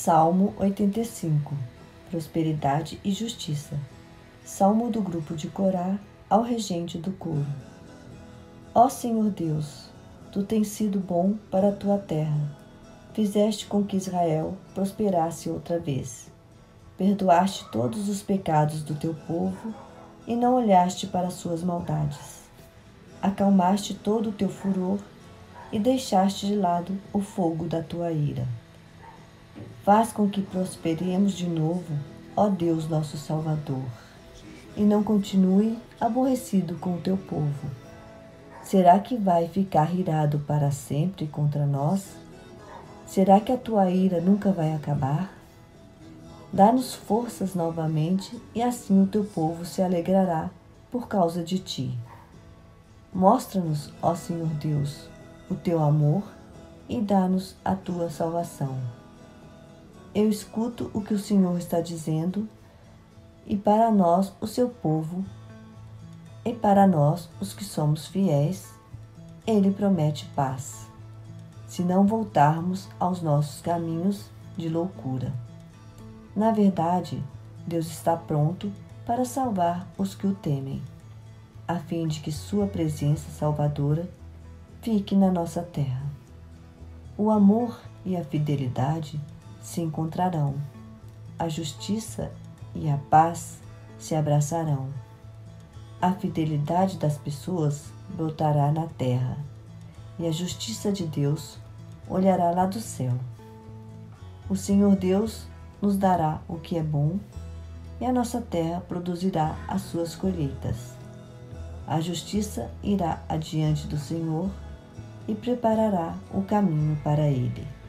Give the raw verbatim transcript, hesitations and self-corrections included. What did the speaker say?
Salmo oitenta e cinco. Prosperidade e justiça. Salmo do grupo de Corá ao regente do coro. Ó Senhor Deus, Tu tens sido bom para a Tua terra. Fizeste com que Israel prosperasse outra vez. Perdoaste todos os pecados do Teu povo e não olhaste para suas maldades. Acalmaste todo o Teu furor e deixaste de lado o fogo da Tua ira. Faz com que prosperemos de novo, ó Deus nosso Salvador, e não continue aborrecido com o Teu povo. Será que vai ficar irado para sempre contra nós? Será que a Tua ira nunca vai acabar? Dá-nos forças novamente e assim o Teu povo se alegrará por causa de Ti. Mostra-nos, ó Senhor Deus, o Teu amor e dá-nos a Tua salvação. Eu escuto o que o Senhor está dizendo, e para nós, o seu povo, e para nós, os que somos fiéis, Ele promete paz, se não voltarmos aos nossos caminhos de loucura. Na verdade, Deus está pronto para salvar os que o temem, a fim de que sua presença salvadora fique na nossa terra. O amor e a fidelidade se encontrarão, a justiça e a paz se abraçarão. A fidelidade das pessoas brotará na terra, e a justiça de Deus olhará lá do céu. O Senhor Deus nos dará o que é bom, e a nossa terra produzirá as suas colheitas. A justiça irá adiante do Senhor e preparará o caminho para Ele.